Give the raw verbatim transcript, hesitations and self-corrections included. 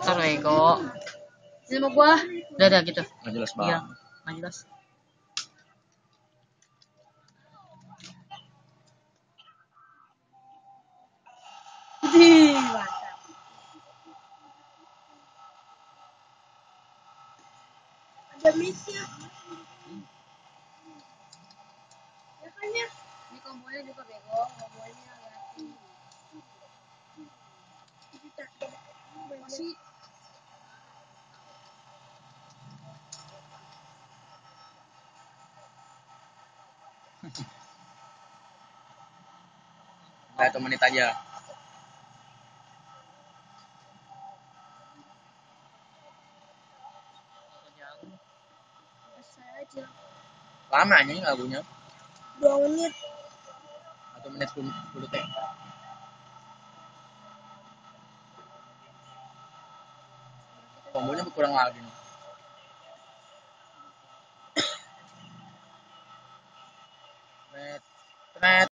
motor bego. Ini mau gua. Udah udah gitu. Nggak jelas Iya, banget. nggak jelas. Ih, mantap. Ada miss-nya. Ya kan ya? Ini kombonya juga bego, kombonya gratis. Masih Satu menit aja. selesai aja. Lama nih lagunya. Dua menit. Satu menit sepuluh detik. Kombonya berkurang lagi nih. Tret, tret.